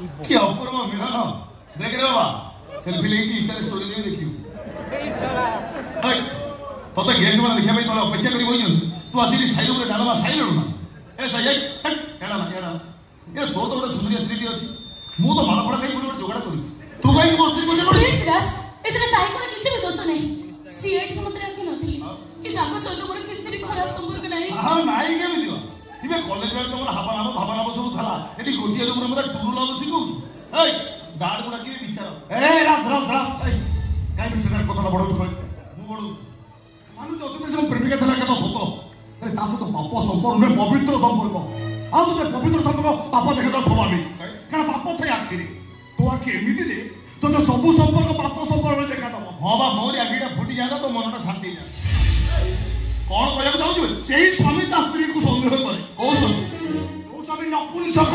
কি অপূর্ব মিলন দেখ রে বাবা সেলফি লেইছি ইনস্টা স্টোরি দেই দেখিও হাই তোতে গেছ মানে দেখিয়া পাই তোলা অপেক্ষা করি বইছন তু আসিলি সাইল উপরে ডালমা সাইল না এ সাই হাই এডা না এ তো গোটে সুন্দরী স্ত্রীটি আছে মু তো মাল পড়া খাই গোটে যোগাড় করিছি তু কাই বসতি বসে পড়ি প্লিজ রাস এতবে সাই কোন কিছু भी दोष नहीं सीएट के मत रखे नथली कि ताको सहित मोर किछि भी खराब संपर्क नाही हां नाही केमि दिवा इबे कॉलेज रे तमर हाबा भाबा सब थला एटी गोटिया रूम रे मते टुरु लाव सिखौ ए गार्ड गुडा के विचार ए रात ए काई बिचार कथला बडौ छु मु बडौ मानु जति से प्रेमिका थला कतो सतो अरे ता सतो पाप संपर्क में पवित्र संपर्क आ तो पवित्र संपर्क पाप देखे तो स्वाभाविक कारण पाप थे आखिरी तो आखि एमिति जे तो सब संपर्क पाप संपर्क में देखा दबो हां बा मोर आखिटा फुटी जाता तो मनटा शांति जा कौन कहला चाहू सेही स्वामी ता स्त्री को संदेह करे ओ जो स्वामी नपुंसक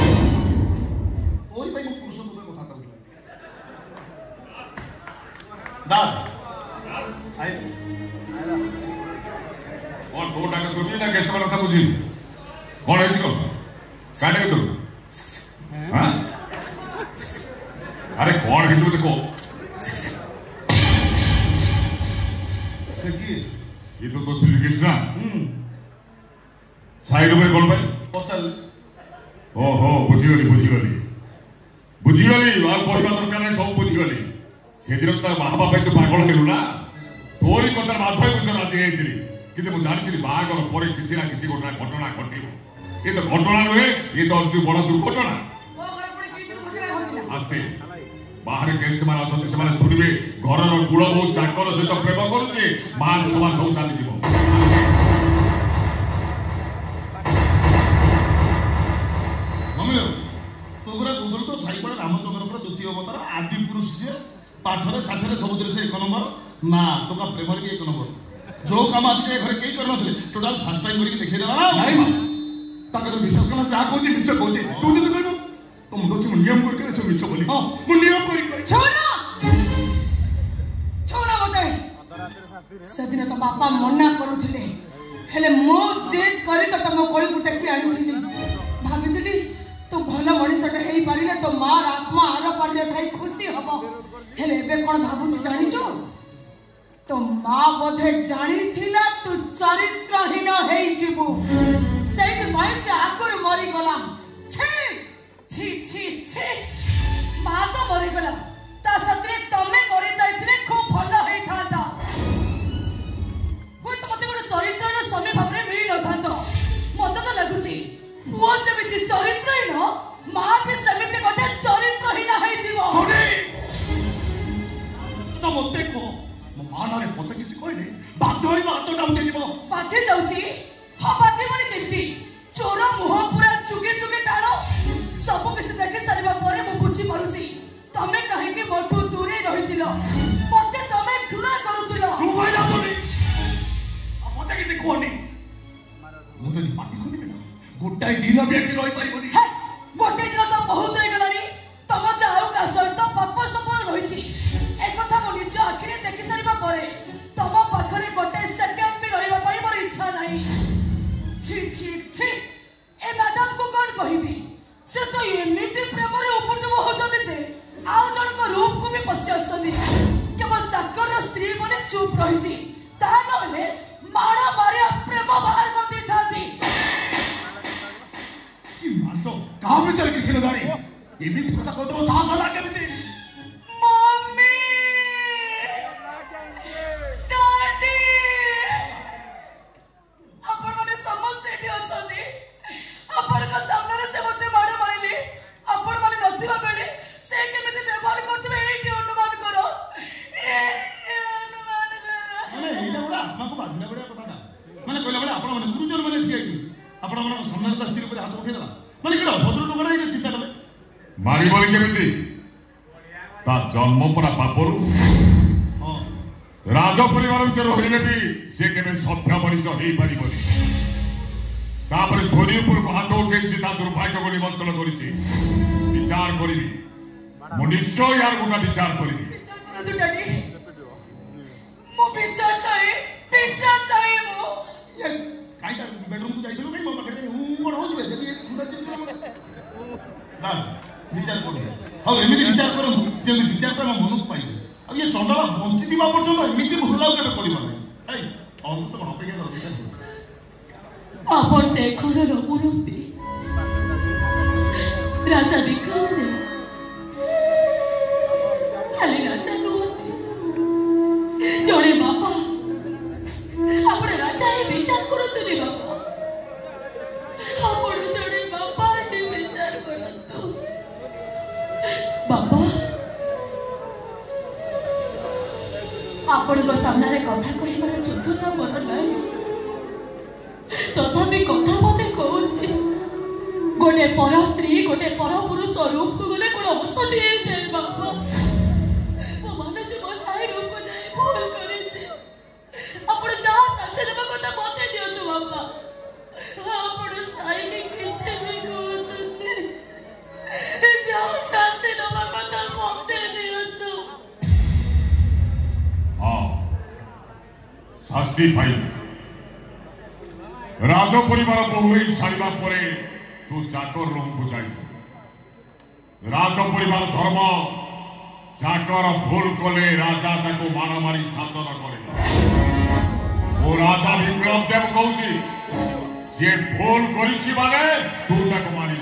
ओरी भाई मो पुरुष तो कथा कहू दाद आई कौन तो डाके सुनी ना केच कथा बुझी कौन है इसको काटे तो हां अरे कौन है जो देखो से की ये तो श्री कृष्ण साइड में कौन भाई पचल ओहो बुझीगली आ कहबा दरकार नहीं सब बुझीगली से दिन त महाबा पे तो पागल हेलु ना तोरी कथा बाध्य कुछ राजी हेतिली किंतु मु जानथिली बागर परे किछि ना किछि घटना घटिबो ये तो घटना नहे ये तो जो बड़ दुर्घटना आस्ते बाहर गेस्ट मान अछंती से माने सुनिबे घरर कुल बहु चाकर सहित प्रेम करूचे मान समान सब चली जीवो मम्मी तो पूरा गुदल तो साईपड़ा रामचंद्र पर द्वितीय अवतार आदि पुरुष से पाठरे साथरे सबुदरे से एक नंबर ना तो का प्रेम के एक नंबर जो काम आज के घर केई करनथले टोटल फर्स्ट टाइम करके देखै देला ना भाई ताके तो विश्वास करना जा कोची मिछ कोची तू जदी कहबो तो मुंडो से नियम करके से मिछ बोली हां मु नियम करी छोड़ा मते सदिन तो बापा मना करूथिले हेले मो जेद करी तो तम कोळी गुटे की आनिथिली भाबिथिली तो भल मनिषटा हेई पारिले तो मार आत्मा आर पारिले थाई खुशी हबो हेले एबे कोन भाबुची जानिचो तो मां बोधे जानिथिला तू चरित्रहीन हेई जिबु सेई भाई से आकुर मरी गला छी छी छी छी मां तो मरी गला ता सत्रे तमे मरि जाइथिले खूब भलो हेई थांता होय तो मते गोटे चरित्रहीन समय भाबरे मिली न थांतो मते तो लागुची वो जेमिति चरित्रहीन मां भी सेमिति गोटे चरित्रहीन हेई दिबो सुनी तो मते को मानारे पते किछि कहले बाध्य होई हाथ डाउटे जीवो बाध्य जाउची हां बाध्य माने केंती चोर मुह पूरा चुगे चुगे टाणो सब किछि देखे सारिबा परे मु बुझी परुची तमे काहे के मोठू दूरे रहितिलो मते तमे घृणा करूतिलो चुप हो जा सुनी मते किछि कोनी मु तो पाटी खुनी बेटा गोटाई दिन भी एठी रहि परिबोनी हे गोटे दिन तो बहुत होई गलानी तम जाऊ का सहित पाप संपन्न रहिछि एक कथा मो निज आखिरे देखि सारिबा परे तम पाखरे गोटे सेकेंड भी रहिबा पई मोर इच्छा नाही छी छी छी ए मैडम को कोन कहिबी से तो एमिति प्रेम रे उपटुब हो जने से आउ जण को रूप को भी पसी आसनी केवल चाकर स्त्री बने चुप रहिछि ता नले माड़ा मारे प्रेम बाहर कर थाती कि मांडो कहां पे चल किछि न जानी एमिति कथा को तो साहस लागे बिति मम्मी डैडी अपन माने समस्त एठी अछंदी अपन का सामने रे से मते मारे मारिले अपन माने नथिबा बेले से केमिति व्यवहार करतबे एठी अनुमान करो माने एटा बडा आत्मा को बाधिला बडा कथा ना माने कहला बडा आपण माने गुरुजन माने ठिया की आपण माने सामने ता स्थिर पर हाथ उठे देला माने केडा भद्र टोकड़ा हे चिंता कले मारी बोली केमिति ता जन्म परा पापरु हां राज परिवार भीतर रहिले भी से केमे सभ्य मनुष्य हेई परिबोनी तापर सोनीपुर को हाथ उठे सीधा दुर्भाग्य को निमंत्रण करिछि विचार करिबी मु निश्चय यार गोटा विचार करिबी विचार करो तू डैडी मो विचार चाहे मो ये काई बेडरूम को जाइथिलो काई मो पाखरे हूं कोन हो जबे देबी एक खुदा चिंचला मरे ना विचार करू ଆଉ ଏମିତି ବିଚାର କରନ୍ତୁ ଯେମିତି ବିଚାରଟା ଆମ ମନକୁ ପାଇବେ ଆଉ ଇଏ ଚଣ୍ଡାଳ ବଞ୍ଚିଥିବା ପର୍ଯ୍ୟନ୍ତ ଏମିତି ଭୁଲ ଆଉ କେବେ କରିବ ନାହିଁ ଏଇ ଅମୃତ କଣ ଅପେକ୍ଷା କର ବିଚାର କର ଆପଣ ତ ଘରର ମୁରବ୍ବୀ ରାଜା ବିକ୍ରମ ଦେବ ଖାଲି ରାଜା ନୁହନ୍ତି ଜଣେ ବାପା ଆପଣ ରାଜା ହିଁ ବିଚାର କରନ୍ତୁନି ବାପା ଆପଣ ଜଣେ ବାପା ହିଁ ବିଚାର କରନ୍ତୁ ବାପା ଆପଣଙ୍କ ସାମ୍ନାରେ କଥା କହିବାର ଯୋଗ୍ୟତା ମୋର ନାହିଁ ତଥାପି କଥା ମତେ କହୁଛି ଗୋଟେ ପର ସ୍ତ୍ରୀ ଗୋଟେ ପର ପୁରୁଷ ରୁମକୁ ଗଲେ କଣ ଔଷଧି ହେଇଯାଏ ବାପା ମୋ ମାନୁଛି ମୋ ସାହି ରୁମକୁ ଯାଇ ଭୁଲ କରିଛି ଆପଣ ଯାହା ଶାସ୍ତି ଦେବା କଥା ମତେ ଦିଅନ୍ତୁ ବାପା ଆପଣ ସାହିକି କିଛି ବି କହୁଛନ୍ତି ଯାହା ଶାସ୍ତି ଦେବା କଥା ମତେ ଦିଅନ୍ତୁ हाँ शास्ति भाई राज परिवार बहु सारा पर तू चाकर रूम को जा राज परिवार धर्म चाकर भूल कले राजा ताको मारा मारी शासन करे ओ राजा विक्रम देव कहूँ सी भूल करिछि माने तू ताको मारी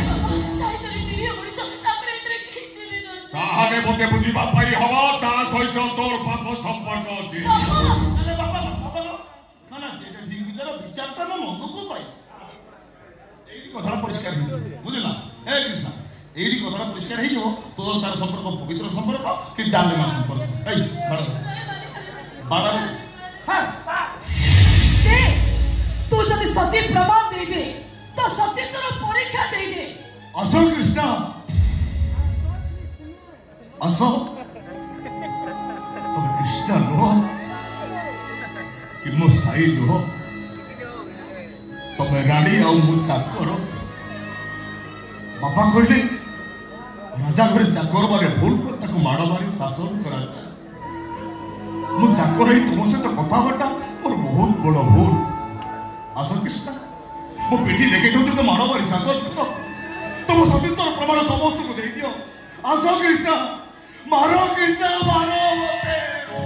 ताहले मते बुझिबा पाई हवा ता सहित तोर पाप संपर्क अछि अरे बाबा बाबा ना ना एटा ठीक विचारटा ना मनକୁ पाई एडी कथाटा परिष्कार हे बुझला हे कृष्ण एडी कथाटा परिष्कार हे जो तोर तार संपर्क पवित्र संपर्क कि डालेमा संपर्क ए बाड़ा हां दे तू जदी सत्य प्रमाण दे दे तो सत्य तोर परीक्षा दे दे असो कृष्ण असो तबे कृष्ण नो कि मो साई नो तबे रानी आ मु चाकर बाबा कहले राजा घर चाकर मारे भूल कर ताको माड़ा मारी शासन करा जाए मु चाकर ही तुम से तो कथा बटा और बहुत बड़ भूल असो कृष्ण मो पेटी लेके दो तो माड़ा मारी शासन करो तुम सतीर्थ प्रमाण समस्त को दे दियो असो कृष्ण मारो कृष्ण मारो मते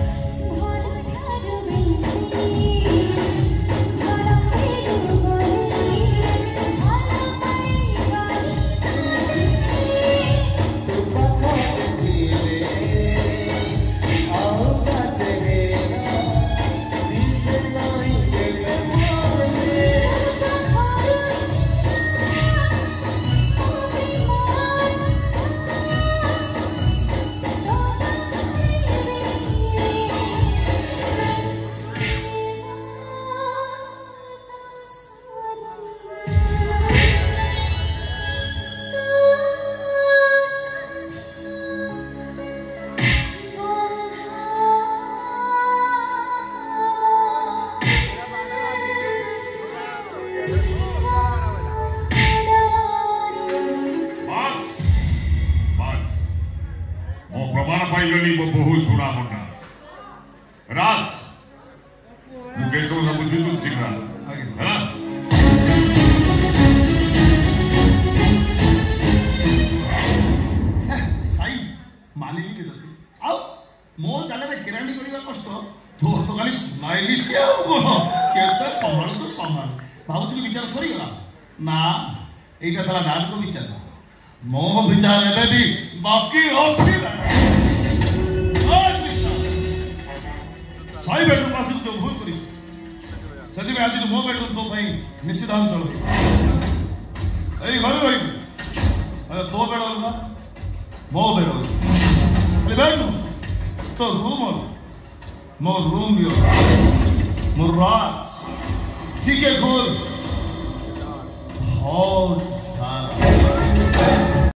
बहु सुना मुंडा राज मुझे तो ना बुझी तू सीख रहा है साई मानिली के दरके आओ मो जाने रे किरांडी करिबा कष्ट तोर तो खाली स्माइलिश आउ कोन केते संभाल तो संभाल भाबुची के विचार सरी गला ना एटा थला डाल को विचार मो विचार एबे भी बाकी अछि साई बेडरूम पास जो भूल करी सदी में आज मो बेडरूम तो भाई निषेधांचल ए घर रही अरे तो बेड अलगा मो बेड अलगा अरे बेडरूम तो रूम मो रूम यो मो राज ठीक है खोल बहुत सारा